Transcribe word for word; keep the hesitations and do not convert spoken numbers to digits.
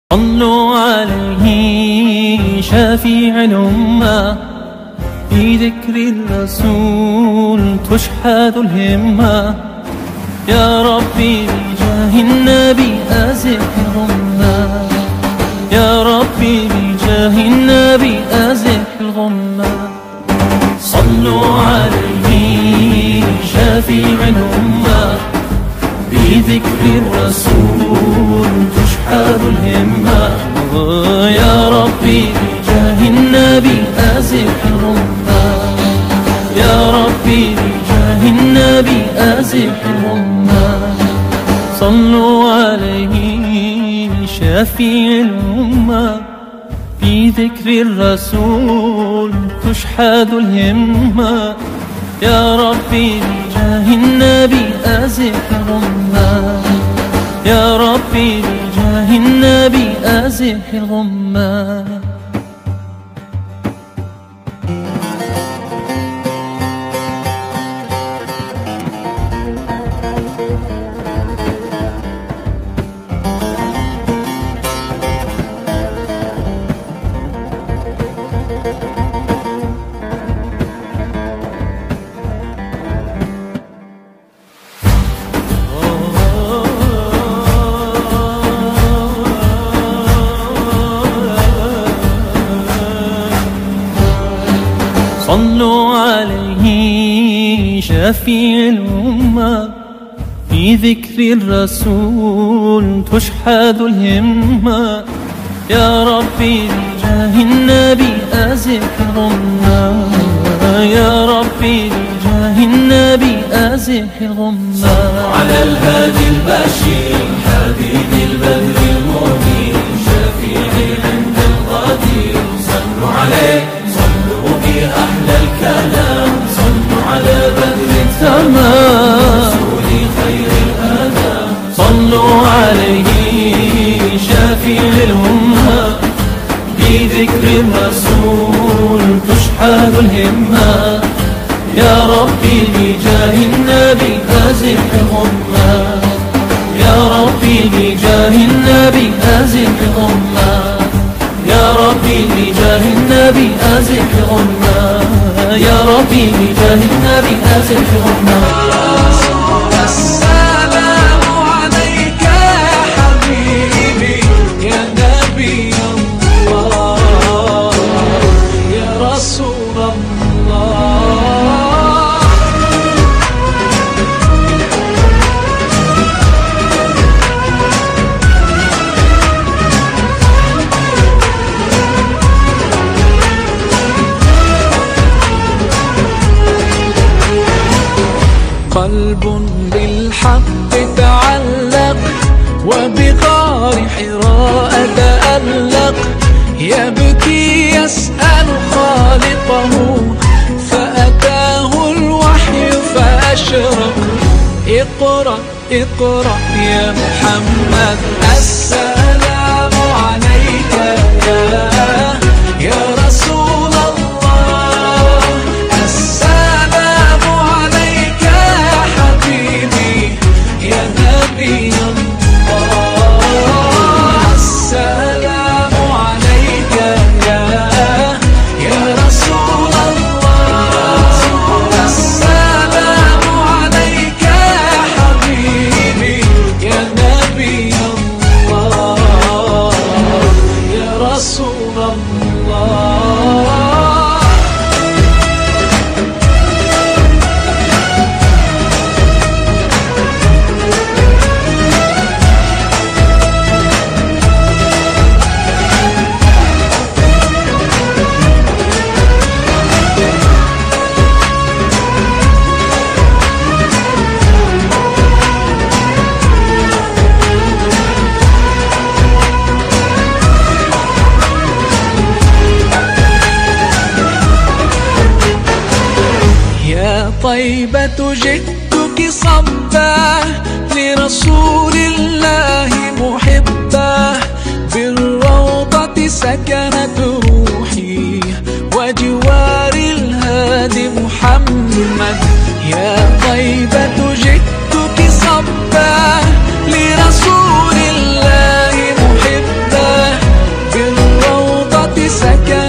صلوا عليه شفيع الأمة، في ذكر الرسول تشحذ الهمة. يا ربي بجاه النبي أزح الغمة، يا ربي بجاه النبي أزح الغمة. صلوا عليه شفيع الأمة، بذكر الرسول تشحذ الهمة. يا ربي بجاه النبي أزح الغمة، يا ربي بجاه النبي أزح الغمة. صلوا عليه شفيع الأمة، في ذكر الرسول تشحذ الهمة. يا ربي بجاه النبي أزح الغمة، يا ربي بجاه النبي أزح الغمة. صلوا عليه شفيع الأمة، في ذكر الرسول تشحذ الهمة. يا ربي بجاه النبي أزح الغمة، يا ربي بجاه النبي أزح الغمة. صلوا على الهادي البشير حبيب البدر المنير، شفيعي عند القدير. صلوا عليه صلوا بأحلى الكلام، صلوا على بدر التمام رسول خير الآدم. صلوا عليه شفيع الأمة، بذكر الرسول تشحذ الهمة. يا ربي بجاه النبي أزح الغمة، يا ربي بجاه النبي أزح الغمة، يا ربي بجاه النبي أزح الغمة، يا ربي بجاه النبي أزح الغمة. السلام عليك يا حبيبي يا نبي الله يا رسول الله. قلب بالحق تعلق، وبغار حراء تألق، يبكي يسأل خالقه، فأتاه الوحي فأشرق. اقرأ اقرأ يا محمد، السلام عليك يا يا رسول الله. السلام عليك يا حبيبي يا نبي الله. السلام عليك يا يا رسول الله. السلام عليك يا حبيبي يا نبي الله يا رسول الله. طيبة جئتك صبا لرسول الله محبا، بالروضة سكنت روحي وجوار الهادي محمد. يا طيبة جئتك صبا لرسول الله محبا، سكنت